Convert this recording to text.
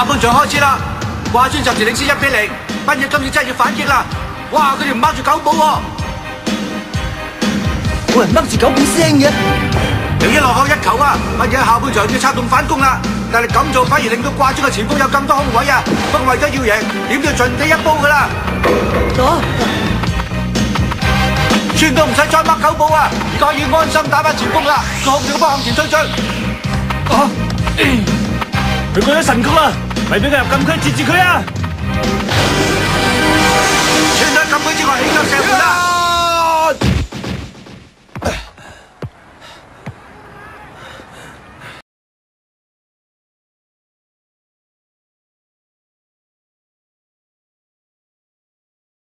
下半場開始啦，掛磚暫時領先1-0，賓野今次真係要反擊啦！哇，佢哋唔掹住九寶喎， 冇人掹住九寶聲嘅。 由於落後1球啊，賓野下半場要策動反攻啦，但係咁做反而令到掛磚嘅前鋒有更多空位啊！不過為咗要贏，點都要盡地一煲噶啦！村都唔使再掹九寶啊，而家要安心打翻前鋒啦，控住個波向前推進。 佢過咗神曲啦，咪俾佢入禁區截住佢啊！